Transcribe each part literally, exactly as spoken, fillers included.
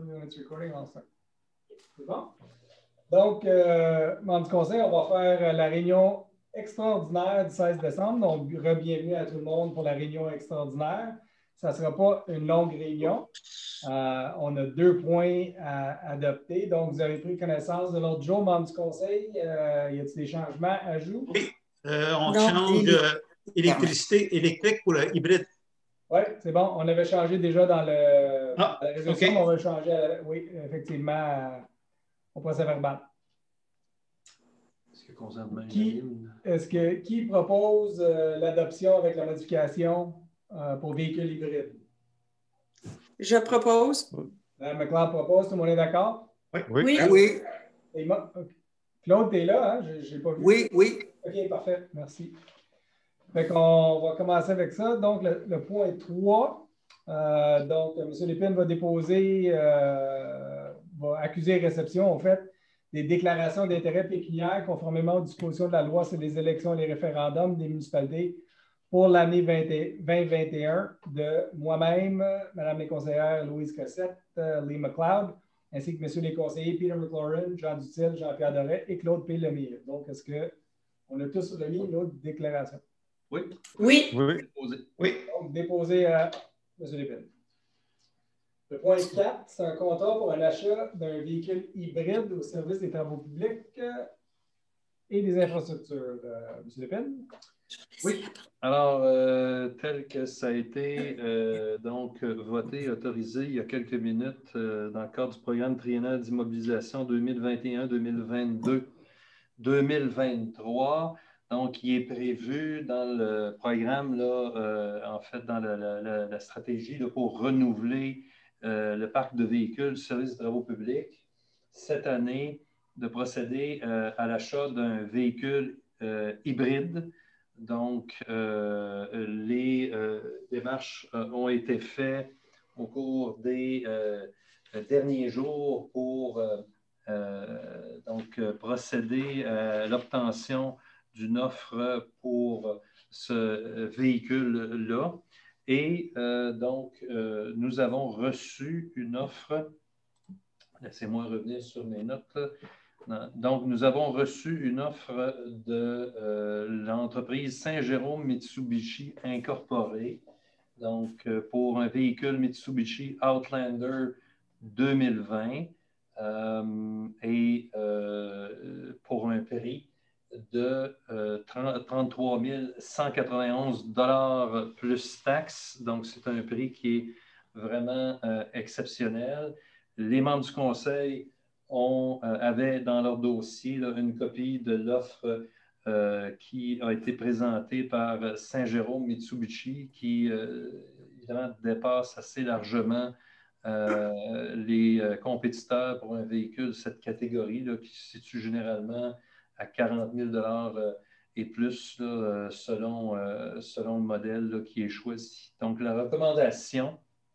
minutes recording also. C'est bon? Donc, euh, membre du conseil, on va faire la réunion extraordinaire du seize décembre. Donc, bienvenue à tout le monde pour la réunion extraordinaire. Ça ne sera pas une longue réunion. Euh, on a deux points à adopter. Donc, vous avez pris connaissance de l'ordre du jour, membre du conseil. Euh, y a-t-il des changements, ajouts? Oui, euh, on Non, change euh, électricité électrique pour le hybride. Oui, c'est bon. On avait changé déjà dans, le, Ah, dans la résolution, okay. mais on va changer, à, oui, effectivement, à, au procès verbal. Est-ce que concernant qui, est-ce que, qui propose euh, l'adoption avec la modification euh, pour véhicules hybrides? Je propose. Mme McLeod propose. Tout le monde est d'accord? Oui. Oui. Oui. Et moi, okay. Claude, tu es là, hein? Je n'ai pas vu. Oui, oui. OK, parfait. Merci. Fait qu'on va commencer avec ça. Donc, le, le point trois. Euh, donc, M. Lépine va déposer, euh, va accuser réception, en fait, des déclarations d'intérêt pécuniaire conformément aux dispositions de la loi sur les élections et les référendums des municipalités pour l'année vingt vingt et un de moi-même, Mme les conseillères Louise Cossette, euh, Lee McLeod, ainsi que M. les conseillers Peter McLaurin, Jean Dutil, Jean-Pierre Doré et Claude P. Lemire. Donc, est-ce qu'on a tous remis notre déclaration? Oui. Oui. Oui. Déposé. Oui. Donc, déposé à M. Lépine. Le point quatre, c'est un contrat pour un achat d'un véhicule hybride au service des travaux publics et des infrastructures. Euh, M. Lépine? Oui. Alors, euh, tel que ça a été euh, donc voté, autorisé il y a quelques minutes euh, dans le cadre du programme triennal d'immobilisation deux mille vingt et un deux mille vingt-deux deux mille vingt-trois. Donc, il est prévu dans le programme, là, euh, en fait, dans la, la, la stratégie là, pour renouveler euh, le parc de véhicules du service des travaux publics, cette année, de procéder euh, à l'achat d'un véhicule euh, hybride. Donc, euh, les euh, démarches euh, ont été faites au cours des euh, derniers jours pour euh, euh, donc, procéder à l'obtention d'une offre pour ce véhicule-là. Et euh, donc, euh, nous avons reçu une offre. Laissez-moi revenir sur mes notes. Non. Donc, nous avons reçu une offre de euh, l'entreprise Saint-Jérôme Mitsubishi Incorporée, donc euh, pour un véhicule Mitsubishi Outlander deux mille vingt euh, et euh, pour un prix de euh, trente-trois mille cent quatre-vingt-onze dollars plus taxes. Donc, c'est un prix qui est vraiment euh, exceptionnel. Les membres du conseil ont, euh, avaient dans leur dossier là, une copie de l'offre euh, qui a été présentée par Saint-Jérôme Mitsubishi, qui euh, évidemment dépasse assez largement euh, les euh, compétiteurs pour un véhicule de cette catégorie, là, qui se situe généralement à quarante mille dollars euh, et plus là, euh, selon, euh, selon le modèle là, qui est choisi. Donc, la recommandation,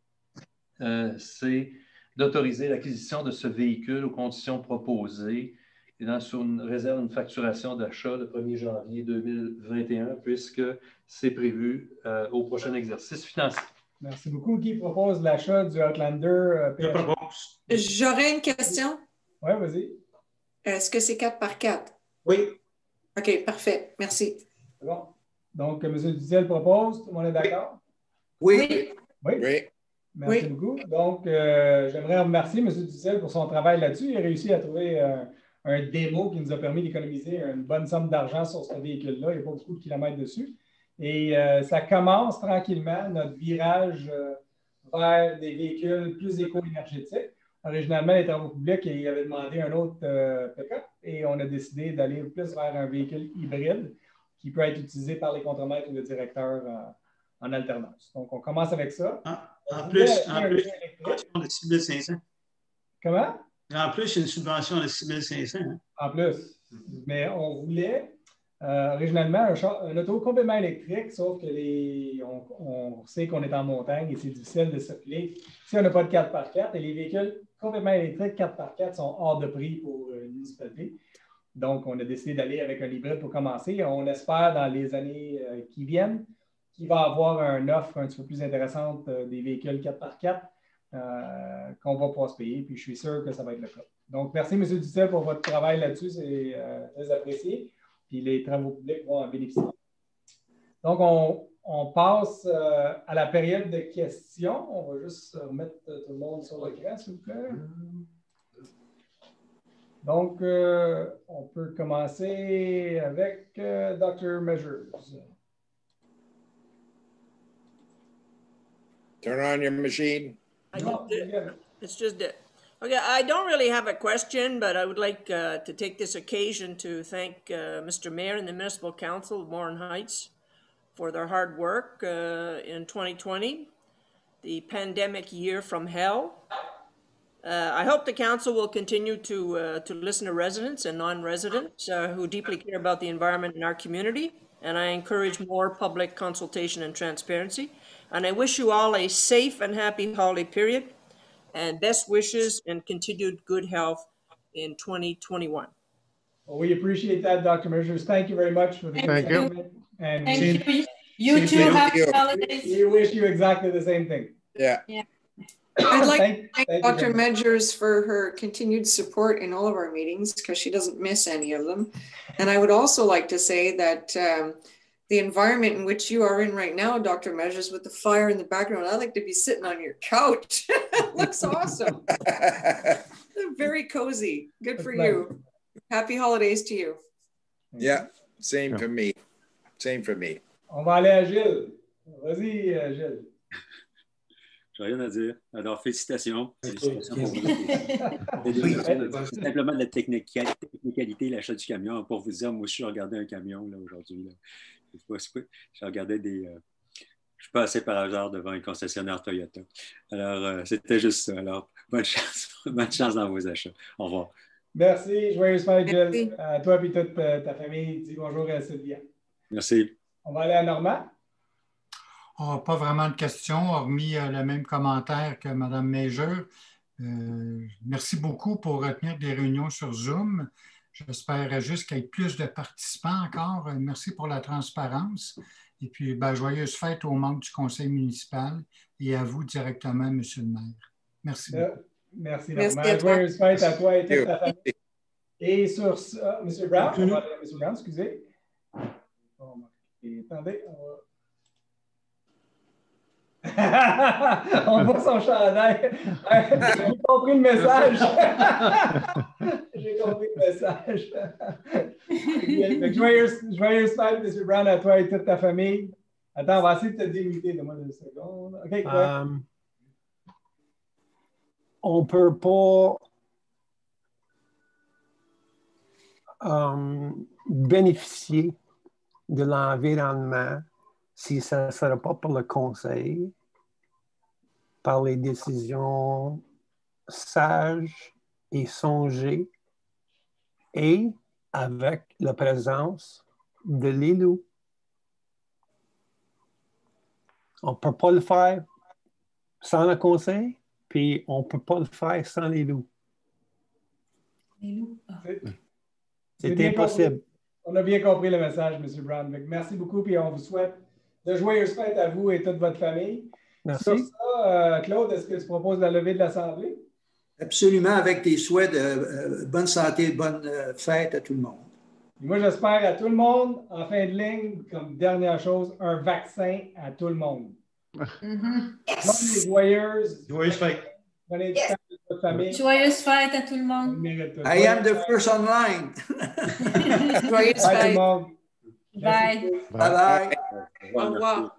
euh, c'est d'autoriser l'acquisition de ce véhicule aux conditions proposées et dans, sur une réserve une facturation d'achat le premier janvier deux mille vingt et un, puisque c'est prévu euh, au prochain exercice financier. Merci beaucoup. Qui propose l'achat du Outlander euh, P H? Je propose. J'aurais une question. Oui, vas-y. Est-ce que c'est quatre par quatre? Oui. OK, parfait. Merci. C'est bon. Donc, M. Duzel propose. Tout le monde est d'accord? Oui. Oui. Oui. Oui. Merci Oui. beaucoup. Donc, euh, j'aimerais remercier M. Duzel pour son travail là-dessus. Il a réussi à trouver euh, un démo qui nous a permis d'économiser une bonne somme d'argent sur ce véhicule-là. Il n'y a pas beaucoup de kilomètres dessus. Et euh, ça commence tranquillement notre virage euh, vers des véhicules plus éco-énergétiques. Originalement, les travaux publics, ils avaient demandé un autre euh, pick-up et on a décidé d'aller plus vers un véhicule hybride qui peut être utilisé par les contremaîtres ou le directeur euh, en alternance. Donc, on commence avec ça. Ah, en On plus, voulait en acheter un plus, véhicule électrique. subvention de six mille cinq cents. Comment? En plus, c'est une subvention de six mille cinq cents. Hein? En plus. Mais on voulait euh, originalement un, char, un auto complètement électrique, sauf que les, on, on sait qu'on est en montagne et c'est difficile de circuler si on n'a pas de quatre par quatre. Et les véhicules complètement électriques quatre par quatre sont hors de prix pour une municipalité. Donc, on a décidé d'aller avec un hybride pour commencer. On espère dans les années euh, qui viennent qu'il va avoir une offre un petit peu plus intéressante euh, des véhicules quatre par quatre euh, qu'on va pouvoir se payer. Puis je suis sûr que ça va être le cas. Donc, merci, M. Dutel, pour votre travail là-dessus. C'est euh, très apprécié. Puis les travaux publics vont en bénéficier. Donc, on, on passe euh, à la période de questions. On va juste remettre tout le monde sur l'écran, s'il vous plaît. Donc, euh, on peut commencer avec euh, docteur Measures. Turn on your machine. I just did. It's just it. Okay, I don't really have a question, but I would like uh, to take this occasion to thank uh, Mister Mayor and the Municipal Council of Morin Heights for their hard work uh, in twenty twenty, the pandemic year from hell. Uh, I hope the council will continue to uh, to listen to residents and non-residents uh, who deeply care about the environment in our community, and I encourage more public consultation and transparency. And I wish you all a safe and happy holiday period, and best wishes and continued good health in twenty twenty-one. Well, we appreciate that, Doctor Measures. Thank you very much for the Thank you. statement. And Thank we, you. You too. Happy you. holidays. we wish you exactly the same thing. Yeah. Yeah. I'd like Thank- to thank thank you Doctor very much. Measures for her continued support in all of our meetings because she doesn't miss any of them. And I would also like to say that um, the environment in which you are in right now, Doctor Measures, with the fire in the background, I'd like to be sitting on your couch. It looks awesome. Very cozy. Good for That's you. Happy holidays to you. Yeah, same for me. Same for me. On va aller à Gilles. Vas-y, euh, Gilles. Je n'ai rien à dire. Alors, félicitations. Félicitations pour vous. Oui. C'est simplement de la technicalité, technicalité, l'achat du camion. Pour vous dire, moi, je suis regardé un camion là, aujourd'hui. Là. Je regardais des. Euh, je passais par hasard devant un concessionnaire Toyota. Alors, euh, c'était juste ça. Alors, bonne chance, bonne chance dans vos achats. Au revoir. Merci. Joyeuse fête, Gilles. Merci. À toi et toute euh, ta famille. Dis bonjour à Sylvia. Merci. On va aller à Normand. Oh, pas vraiment de questions, hormis euh, le même commentaire que Mme Major. Euh, merci beaucoup pour retenir des réunions sur Zoom. J'espère juste qu'il y ait plus de participants encore. Euh, merci pour la transparence. Et puis, ben, joyeuse fête aux membres du conseil municipal et à vous directement, Monsieur le maire. Merci Euh, beaucoup. merci, Merci Normand. à toi. Joyeuse fête à toi et toute Merci. ta famille. Et sur ça, M. Brown, on va aller à M. Brown, excusez. Bon, et attendez, on va... on voit son chandail. J'ai compris le message. J'ai compris le message. Fait que joyeuse, joyeuse fête, M. Brown, à toi et toute ta famille. Attends, on va essayer de te délimiter. Donne-moi deux secondes. OK, ouais. Um, on ne peut pas um, bénéficier de l'environnement si ça ne serait pas pour le conseil, par les décisions sages et songées et avec la présence de l'élu. On ne peut pas le faire sans le conseil, puis on ne peut pas le faire sans l'élu. C'est- C'est bien impossible. compris. On a bien compris le message, M. Brown. Fait que merci beaucoup, puis on vous souhaite de joyeuses fêtes à vous et toute votre famille. Merci. Sur ça, euh, Claude, est-ce que tu proposes la levée de l'Assemblée? Absolument, avec des souhaits de euh, bonne santé, bonne euh, fête à tout le monde. Et moi, j'espère à tout le monde, en fin de ligne, comme dernière chose, un vaccin à tout le monde. Mhm. Bonne et joyeuse. Joyeuse fête. Prenez du temps de votre famille. Joyeuse fête à tout le On le monde. mérite tous. I am the first online. Joyeuse Bye tout le fête. monde. Bye. Merci. Bye bye. Au revoir.